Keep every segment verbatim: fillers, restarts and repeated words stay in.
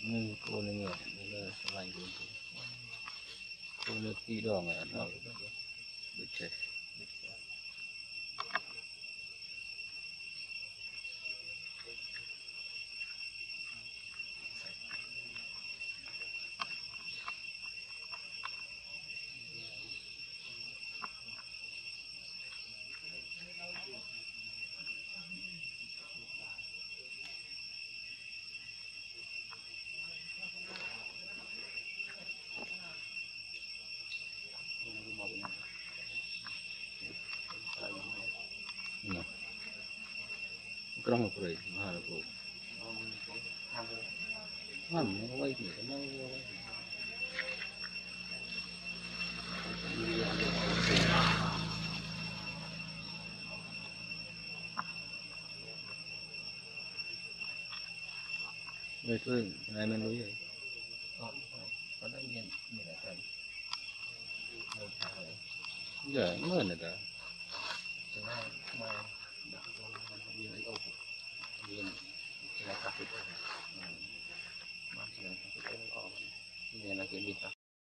như cô này nhiều là lành luôn cô nước tí đỏ mà nó bị chết trong một rồi mà là cô làm nó quay thì nó người thôi này mình nói vậy có đang nhìn nhìn lại thấy giờ nó hơn rồi đó mà đặt con viên ấy ô viên là cà phê mà chỉ là cà phê ô này là cái gì đó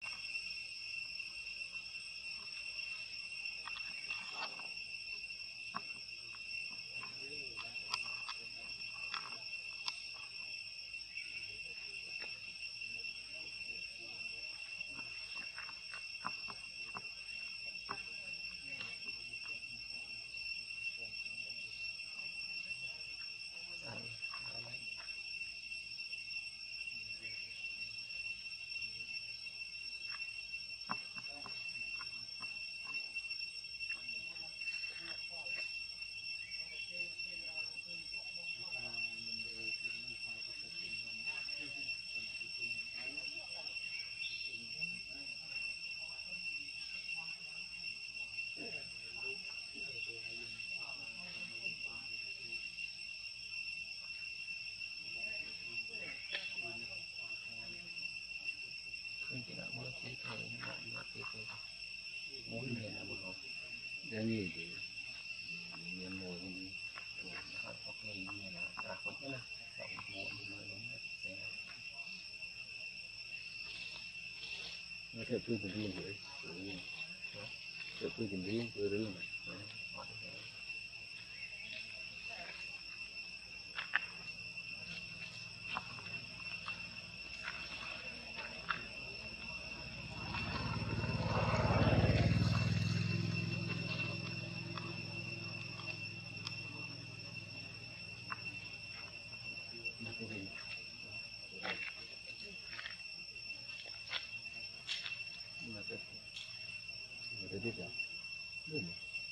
cái gì thì miền mồi họ có cái gì là cả khối thế nào cộng một mười nó theo tôi cũng riêng rồi theo tôi cũng riêng tôi riêng biết rồi đúng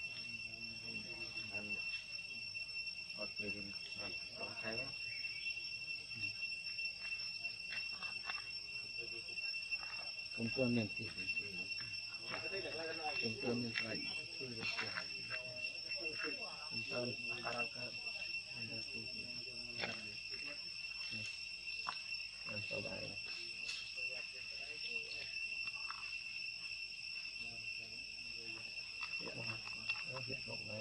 anh ok mình còn thấy công quân mình thì công quân mình phải chơi được công quân karaoke ada tu yang saudara nó việc rộng này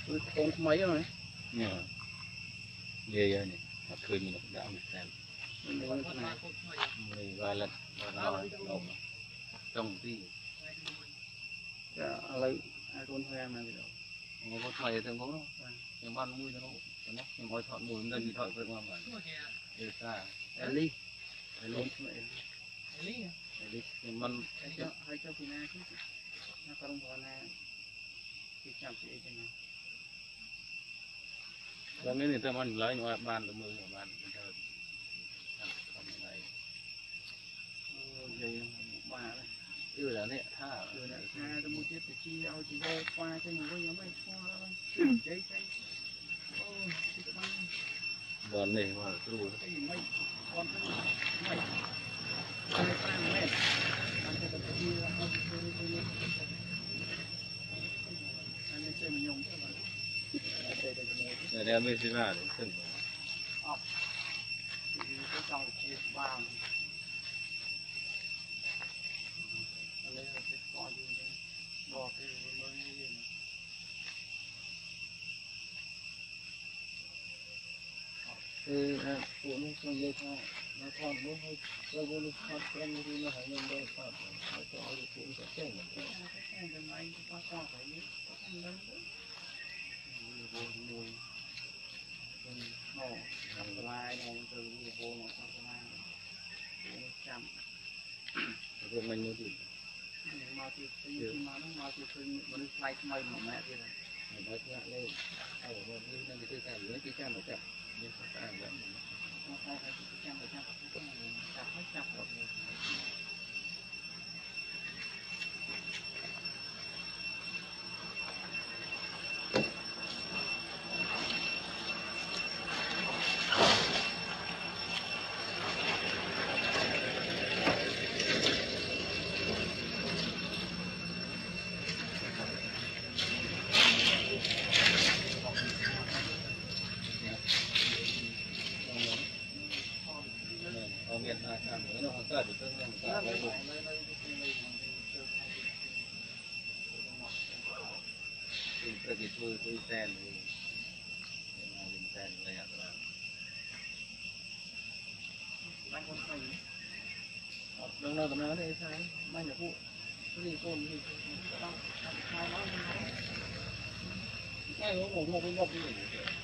con mấy rồi nhờ ghê vậy nhỉ mà khơi mình đã mình xem mình vài lần vài lần đầu trong tí lấy ai con hơi em này một con mày thì có nhưng mà mùi nó nó nhưng mà thọ mùi nên bị thọ với ngon mà được xa Eli Eli Eli Eli nhưng mà hay cho pina chứ nó còn còn là cái chạm chị cho nó và mấy người ta ăn lấy nhưng mà bàn được mười bàn vậy bà này chưa là nè tha chưa là tha tôi mua chết thì chi ao chỉ vô qua cái người có nhóm mấy qua cháy cháy bòn này mà tôi cái gì mấy con cái mấy cái này mấy anh sẽ tập đi ra không tôi đi tôi đi anh sẽ mình dùng cái này đem mấy cái ra để từng cái trong chia ba lấy cái con gì bỏ cái mới như ừ phụ nữ không dây tha nó còn nó hơi nó vô nó phát em đi nó hay lên đây phát nó cho đi phụ sẽ chết rồi cái cái máy có sao phải biết ăn lớn vô mùi nó làm lại nó từ vô nó sang lại nó chậm rồi mình nó gì mà thì khi mà nó mà thì khi mình lại mày mà mẹ thì là mình nói lại lên ở một như là cái thứ cả nữa cái cha nó chậm nhưng không phải là nó phải phải cái chậm để chậm cái này chậm hết chậm rồi miền Nam làm nữa nó không cả được cái này cả đây rồi cái cái tôi tôi sen thì mình sen này là anh con phải đừng nói tầm nào đấy sao mai nhà phụ cái gì con gì đâu hai nó cái một một một cái gì